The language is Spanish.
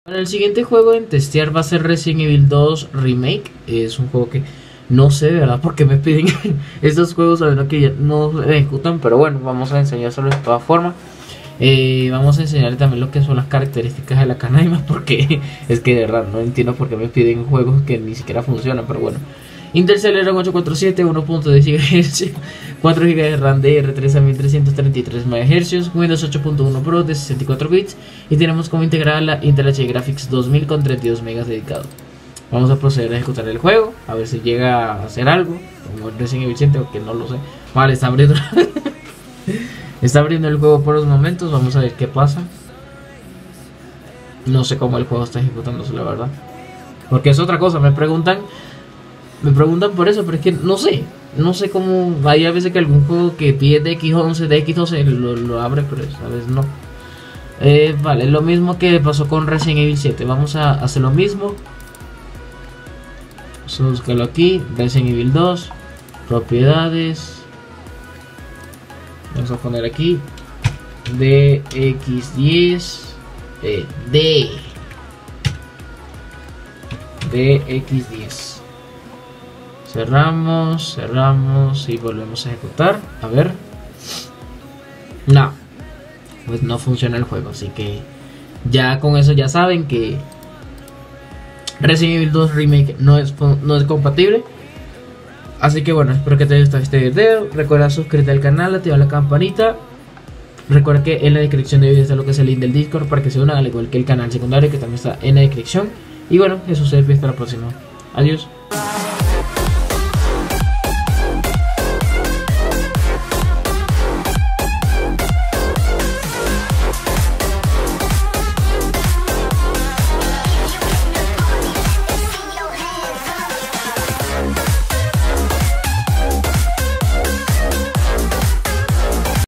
Bueno, el siguiente juego en testear va a ser Resident Evil 2 Remake. Es un juego que no sé de verdad por qué me piden estos juegos sabiendo que ya no se ejecutan, pero bueno, vamos a enseñárselo de todas formas. Vamos a enseñarle también lo que son las características de la canaima, porque es que de verdad no entiendo por qué me piden juegos que ni siquiera funcionan, pero bueno. Intel Celeron 847, 1.10 GHz, 4 GB de RAM DDR3 a 1333 MHz, Windows 8.1 Pro de 64 bits y tenemos como integrada la Intel HD Graphics 2000 con 32 MB dedicado. Vamos a proceder a ejecutar el juego, a ver si llega a hacer algo, como el Resident Evil 7 o que no lo sé. Vale, está abriendo, está abriendo el juego por los momentos, vamos a ver qué pasa. No sé cómo el juego está ejecutándose, la verdad, porque es otra cosa, me preguntan por eso, pero es que no sé cómo. Hay a veces que algún juego que pide DX11, DX12 lo abre, pero esta vez no. Vale, lo mismo que pasó con Resident Evil 7. Vamos a hacer lo mismo. Vamos a buscarlo aquí. Resident Evil 2, propiedades. Vamos a poner aquí DX10 DX10. Cerramos y volvemos a ejecutar. A ver. No, pues no funciona el juego, así que ya con eso ya saben que Resident Evil 2 Remake no es compatible. Así que bueno, espero que te haya gustado este video. Recuerda suscribirte al canal, activar la campanita. Recuerda que en la descripción de video está lo que es el link del Discord para que se unan, al igual que el canal secundario que también está en la descripción. Y bueno, eso se despide, hasta la próxima. Adiós.